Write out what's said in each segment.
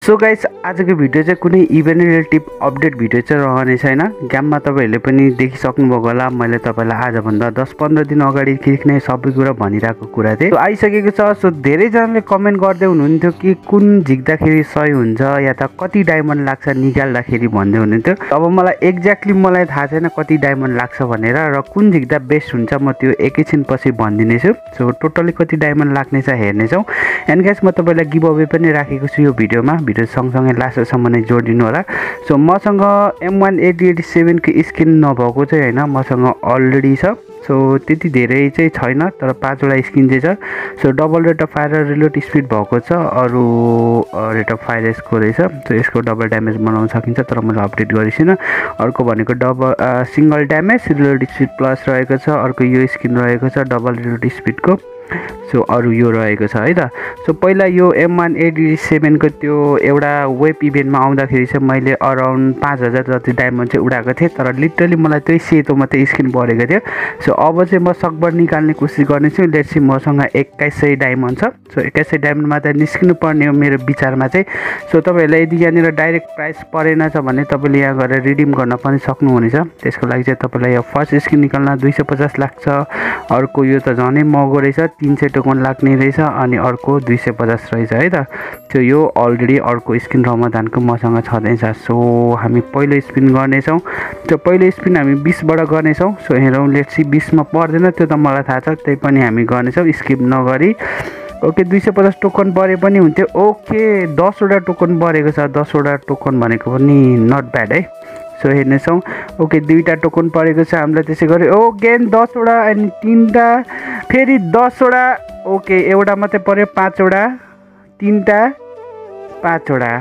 So guys आजको video चाहिँ कुनै इभेन्ट रिलेटिभ अपडेट भिडियो चाहिँ रहने छैन। गेममा तपाईहरुले पनि देखिसक्नु भएको होला, मैले तपाईलाई आजभन्दा 10-15 दिन अगाडिदेखि नै सबै कुरा भनिरहेको कुरा थिए। आइसकेको छ। सो धेरै जनाले कमेन्ट गर्दै हुनुहुन्थ्यो कि कुन झिक्दाखेरि सही हुन्छ या त कति डायमन्ड लाग्छ निकाल्दाखेरि भन्दै हुनुहुन्थ्यो। अब मलाई एक्ज्याक्टली मलाई थाहा छैन कति डायमन्ड लाग्छ भनेर, र कुन झिक्दा बेस्ट हुन्छ म त्यो एकैछिन पछि भनिदिनेछु। सो टोटली कति डायमन्ड लाग्ने छ हेर्नेछौँ। एन्ड गाइस म तपाईलाई गिभ अवे पनि राखेको छु यो भिडियोमा, भिडियो सँगसँगै लास्टसम्म नै जोडिदिनु होला। सो मसँग m1887 को स्किन नभएको चाहिँ हैन, मसँग अलरेडी छ। सो त्यति धेरै चाहिँ छैन, तर 5 वटा स्किन चाहिँ छ। So double rate of fire reload speed भएको छ, अरू रेट अफ फायर यसको रहेछ। सो यसको डबल ड्यामेज बनाउन सकिन्छ, तर मैले अपडेट गरिसिन। अर्को भनेको double single damage reload speed plus रहेको छ। अर्को यो स्किन रहेको छ डबल रिलोड स्पिडको। सो अरू यो रहेको छ है त। सो पहिला यो m1887 को त्यो एउटा वेब इभेन्टमा आउँदाखेरि चाहिँ मैले अराउन्ड 5000 जति डायमन्ड चाहिँ उडाएको थिएँ, तर लिटरली मलाई त्यही सेतो मात्रै स्किन परेको थियो। सो अब चाहिँ म सकभर निकाल्ने कोसिस गर्नेछु। लेट्स सी, मसँग 2100 डायमन्ड छ। सो 2100 डायमन्डमा त निस्किनु पर्ने हो मेरो विचारमा चाहिँ। सो तपाईहरुलाई यदि यहाँनिर डाइरेक्ट प्राइस परेन छ भने तपाईले यहाँ गएर रिडिम गर्न पनि सक्नुहुनेछ। त्यसको लागि चाहिँ तपाईलाई यो फर्स्ट स्किन निकाल्न 250 लाग्छ। अर्को यो त झनै महँगो रहेछ, 300 टोकन लाग्ने रहेछ। अनि अर्को 250 रहेछ है त। त्यो यो अलरेडी अर्को स्किन रमजानको मसँग छँदैछ। सो हामी पहिलो स्पिन गर्नेछौँ। त्यो पहिलो स्पिन हामी 20 बाट गर्नेछौँ। सो हेरौँ, लेट्स सी 20 मा पर्दैन त्यो त मलाई थाहा छ, त्यही पनि हामी गर्नेछौँ स्किप नगरी। ओके 250 टोकन बढे पनि हुन्थ्यो। ओके 10 वटा टोकन बढेको छ। 10 वटा टोकन भनेको पनि नट ब्याड है। सो हेर्नेछौँ। ओके 2टा टोकन परेको छ हामीलाई। त्यसै गरी गेन 10 वटा अनि 3टा फेरि 10 वटा। ओके एउटा मात्रै पर्यो, 5 वटा, 3टा 5 वटा,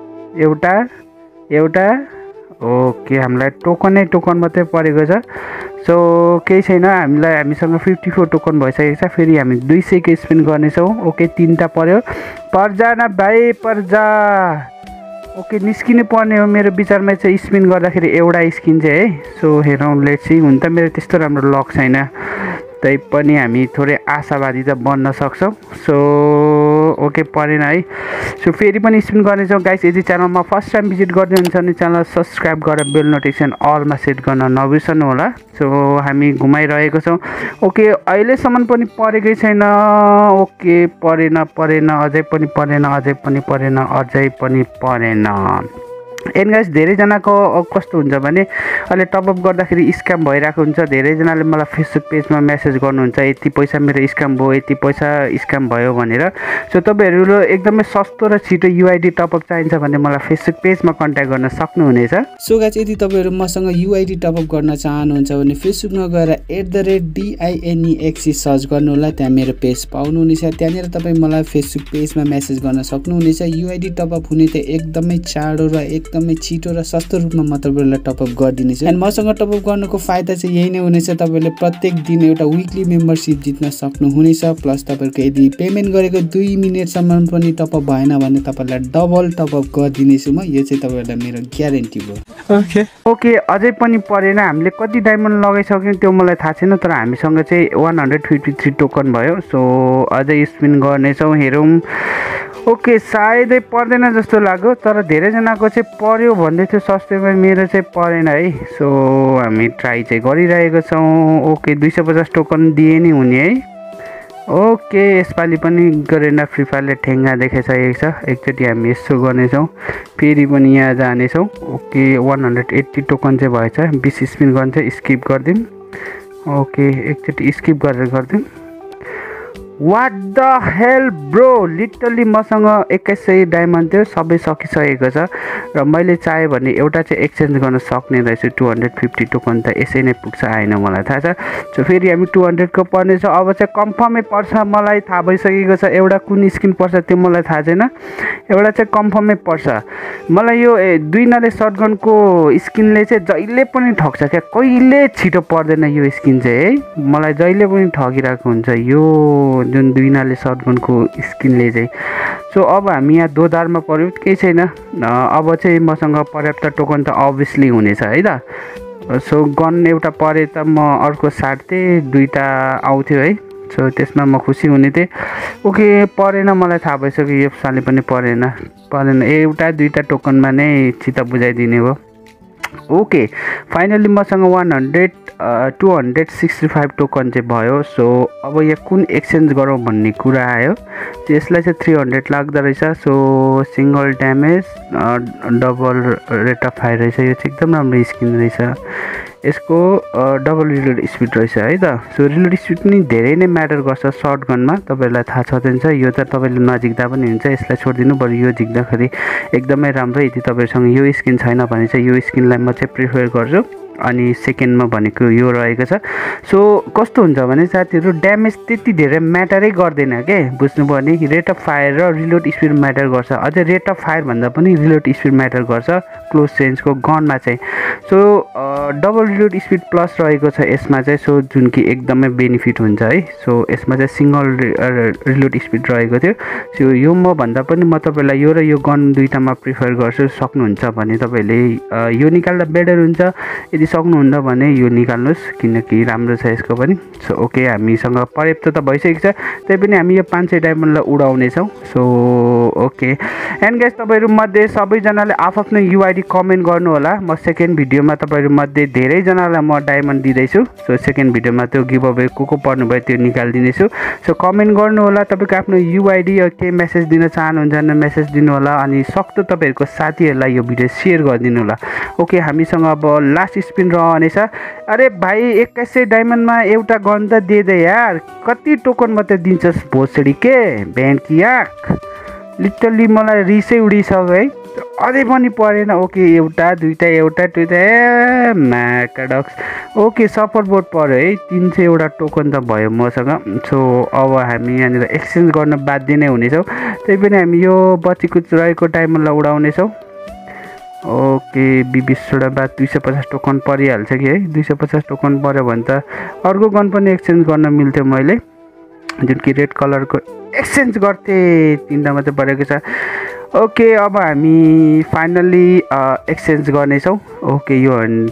एउटा। ओके हामीलाई टोकन मात्रै परेको छ। सो केही छैन, हामीसँग 54 टोकन भइसकेको छ। फेरि हामी 200 को स्पिन गर्नेछौँ। ओके 3टा पर्यो। पर्जा न भाइ पर्जा। ओके निस्किनु पर्ने हो मेरो विचारमा चाहिँ स्पिन गर्दाखेरि एउटा स्किन चाहिँ है। सो हेरौँ, लेट्स सी। हुन त मेरो त्यस्तो राम्रो लक छैन, तै पनि हामी थोरै आशावादी त बन्न सक्छौँ। सो ओके परेन है। सो फेरि पनि स्पिन गर्नेछौँ। गाइस यदि च्यानलमा फर्स्ट टाइम भिजिट गर्दै हुनुहुन्छ भने च्यानल सब्सक्राइब गरेर बेल नोटिफिकेसन अलमा सेट गर्न नबिर्सनु होला। सो हामी घुमाइरहेको छौँ। ओके अहिलेसम्म पनि परेकै छैन। ओके परेन, अझै पनि परेन। एन्ड गाइस धेरैजनाको कस्तो हुन्छ भने अहिले टपअप गर्दाखेरि स्क्याम भइरहेको हुन्छ। धेरैजनाले मलाई फेसबुक पेजमा मेसेज गर्नुहुन्छ यति पैसा मेरो स्क्याम भयो, यति पैसा स्क्याम भयो भनेर। सो तपाईहरुले एकदमै सस्तो र छिटो युआइडी टपअप चाहिन्छ भने मलाई फेसबुक पेजमा कन्ट्याक्ट गर्न सक्नुहुनेछ। सो गाइस यदि तपाईहरु मसँग युआइडी टपअप गर्न चाहनुहुन्छ भने फेसबुकमा गएर @the.dinexg सर्च गर्नु होला। त्यहाँ मेरो पेज पाउनुहुनेछ। त्यहाँनिर तपाई मलाई फेसबुक पेजमा मेसेज गर्न सक्नुहुनेछ। युआइडी टपअप हुने त एकदमै चाँडो र एकदमै छिटो र सस्तो रूपमा म तपाईहरुलाई टपअप गरिदिनेछु। एन्ड मसँग टपअप गर्नुको फाइदा चाहिँ यही नै हुनेछ, तपाईले प्रत्येक दिन एउटा विकली मेम्बरशिप जित्न सक्नुहुनेछ। प्लस तपाईहरुको यदि पेमेन्ट गरेको 2 मिनेटसम्म पनि टपअप भएन भने तपाईलाई डबल टपअप गरिदिनेछु म। यो चाहिँ तपाईहरुलाई मेरो ग्यारेन्टी हो। ओके अझै पनि परेन। हामीले कति डायमन्ड लगाइसक्यौँ त्यो मलाई थाहा छैन, तर हामीसँग चाहिँ 153 टोकन भयो। सो अझै स्पिन गर्नेछौँ, हेरौँ। ओके सायदै पर्दैन जस्तो लाग्यो, तर धेरैजनाको चाहिँ पर्यो भन्दै थियो सस्तैमा, मेरो चाहिँ परेन है। सो हामी ट्राई चाहिँ गरिरहेको छौँ। ओके 250 टोकन दिए नि हुने है। ओके यसपालि पनि गरेन, फ्री फायरले ठेङ्गा देखाइसकेको छ। एकचोटि हामी यसो गर्नेछौँ, फेरि पनि यहाँ जानेछौँ। ओके 180 टोकन चाहिँ भएछ। 20 स्पिन गर्छ, स्किप गरिदिउँ। ओके एकचोटि स्किप गरेर गरिदिउँ। What the hell bro, literally मसँग 2100 डायमन्ड थियो, सबै सकिसकेको छ। र मैले चाहे भने एउटा चाहिँ एक्सचेन्ज गर्न सक्ने रहेछु। 250 टोकन त यसै नै पुग्छ, आएन मलाई थाहा छ। सो फेरि हामी 200 को पर्नेछ। अब चाहिँ कन्फर्मै पर्छ, मलाई थाहा भइसकेको छ। एउटा कुन स्किन पर्छ त्यो मलाई थाहा छैन, एउटा चाहिँ कन्फर्मै पर्छ मलाई। यो 2 नाले शटगनको स्किनले चाहिँ जहिले पनि ठग्छ क्या, कहिले छिटो पर्दैन यो स्किन चाहिँ है। मलाई जहिले पनि ठगिरहेको हुन्छ यो जुन 2 नाले शटगनको स्किनले चाहिँ। सो अब हामी यहाँ दोधारमा पर्यो, केही छैन। अब चाहिँ मसँग पर्याप्त टोकन त अभियसली हुनेछ है त। सो गन एउटा परे त म अर्को साट्थेँ, 2टा आउँथ्यो है। सो त्यसमा म खुसी हुने थिएँ। ओके परेन, मलाई थाहा भइसक्यो यो सालले पनि परेन एउटा दुईटा टोकनमा नै चित्त बुझाइदिने हो। ओके फाइनली मसँग 265 टोकन चाहिँ भयो। सो अब यहाँ कुन एक्सचेन्ज गरौँ भन्ने कुरा आयो। यसलाई चाहिँ 300 लाग्दो रहेछ। So single damage double rate of fire रहेछ। यो चाहिँ एकदम राम्रो स्किन रहेछ। यसको डबल रिलोड स्पिड रहेछ है त। सो रिलोड स्पिड पनि धेरै नै म्याटर गर्छ सर्ट गनमा, तपाईँहरूलाई थाहा छँदैछ। यो त तपाईँले नजिक्दा पनि हुन्छ, यसलाई छोडिदिनु बरु यो झिक्दाखेरि एकदमै राम्रो। यदि तपाईँसँग यो स्किन छैन भने चाहिँ यो स्किनलाई म चाहिँ प्रिफर गर्छु। अनि सेकेन्डमा भनेको यो रहेको छ। सो कस्तो हुन्छ भने साथीहरू ड्यामेज त्यति धेरै म्याटरै गर्दैन के, बुझ्नुभयो नि। रेट अफ फायर र रिलोड स्पिड म्याटर गर्छ। अझै रेट अफ फायर भन्दा पनि रिलोड स्पिड म्याटर गर्छ क्लोज रेन्जको गनमा चाहिँ। So double reload speed plus रहेको छ यसमा चाहिँ। सो जुन कि एकदमै बेनिफिट हुन्छ है। सो यसमा चाहिँ सिङ्गल रिलोड स्पिड रहेको थियो। सो यो म भन्दा पनि म तपाईँलाई यो र यो गन दुईटामा प्रिफर गर्छु। सक्नुहुन्छ भने तपाईँले यो निकाल्दा बेटर हुन्छ। यदि सक्नुहुन्न भने यो निकाल्नुहोस् किनकि राम्रो छ यसको पनि। सो ओके हामीसँग पर्याप्त त भइसकेको छ, त्यही पनि हामी यो 500 डायमन्डलाई उडाउनेछौँ। सो ओके एन्ड गाइस तपाईँहरू मध्ये सबैजनाले आफ्नो युआइडी कमेन्ट गर्नु होला। म सेकेन्ड भिडियोमा तपाईँहरू मध्ये धेरैजनालाई म डायमन्ड दिँदैछु। सो सेकेन्ड भिडियोमा त्यो गिभ अवे को पर्नुभयो त्यो निकालिदिनेछु। सो कमेन्ट गर्नु होला तपाईँको आफ्नो युआइडी के मेसेज दिन चाहनुहुन्छ भने मेसेज दिनु होला। अनि सक्दो तपाईँहरूको साथीहरूलाई यो भिडियो सेयर गरिदिनु होला। ओके हामीसँग अब लास्ट स्पिन रहनेछ। अरे भाइ 2100 डायमन्डमा एउटा गन त दे दे यार, कति टोकन मात्रै दिन्छस् भोसडी के भ्यान कि याक। लिटरली मलाई रिसै उडिसक्यो है, अझै पनि परेन। ओके एउटा दुईटा म्याकाडक्स। ओके सफर बोर्ड पऱ्यो है, 300 वटा टोकन त भयो मसँग। सो अब हामी यहाँनिर एक्सचेन्ज गर्न बाध्य नै हुनेछौँ। त्यही पनि हामी यो बचेको रहेको डायमन्डलाई उडाउनेछौँ। ओके 20 बाद 250 टोकन परिहाल्छ कि है। 250 टोकन पऱ्यो भने त अर्को गन पनि एक्सचेन्ज गर्न मिल्थ्यो मैले, जुन कि रेड कलरको एक्सचेन्ज गर्थेँ। 3टा मात्रै परेको छ। ओके अब हामी फाइनल्ली एक्सचेन्ज गर्नेछौँ। ओके यो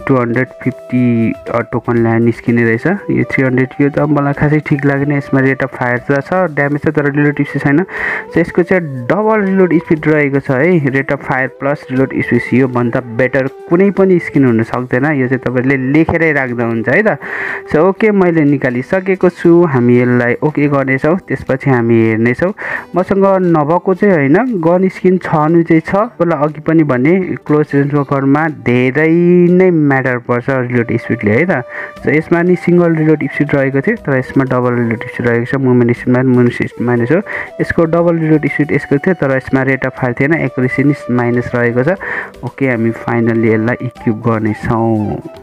250 टोकन ल्याएर निस्किने रहेछ। यो 300 यो त मलाई खासै ठिक लागेन। यसमा रेट अफ फायर त छ, ड्यामेज छ, तर रिलोड स्पिड छैन। सो यसको चाहिँ डबल रिलोड स्पिड रहेको छ है। Rate of fire plus reload speed यो भन्दा बेटर कुनै पनि स्किन हुन सक्दैन। यो चाहिँ तपाईँले लेखेरै राख्दा हुन्छ है त। सो ओके मैले निकालिसकेको छु। हामी यसलाई ओके गर्नेछौँ, त्यसपछि हामी हेर्नेछौँ। मसँग नभएको चाहिँ होइन, गन स्किन छनु चाहिँ छ। मलाई अघि पनि भने क्लोज रेन्जको गनमा धेरै नै म्याटर पर्छ रिलोड स्पिडले है त। सो यसमा नि सिङ्गल रिलोड स्पिड रहेको थियो, तर यसमा डबल रिलोड स्पिड रहेको छ। मुभमेन्ट स्पिड माइनस हो। यसको डबल रिलोड स्पिड यसको थियो, तर यसमा रेट अफ फायर थिएन, एक्युरेसी नि माइनस रहेको छ। ओके हामी फाइनल्ली यसलाई इक्विप गर्नेछौँ।